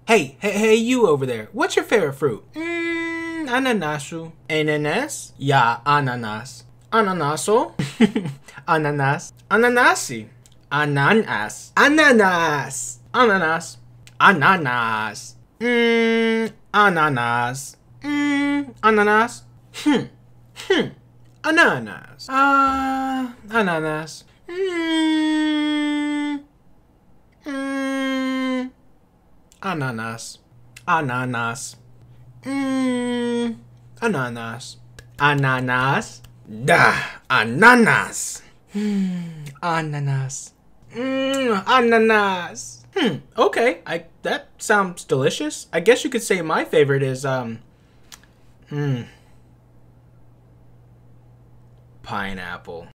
Hey, you over there. What's your favorite fruit? Ananasu. Ananas? Yeah, ananas. Ananaso? Ananas. Ananasi. Ananas. Ananas. Ananas. Ananas. Ananas. Ananas. Ananas. Ananas. Ananas. Ananas. Ananas. Ananas. Da. Ananas. Ananas. Ananas. Okay. That sounds delicious. I guess you could say my favorite is pineapple.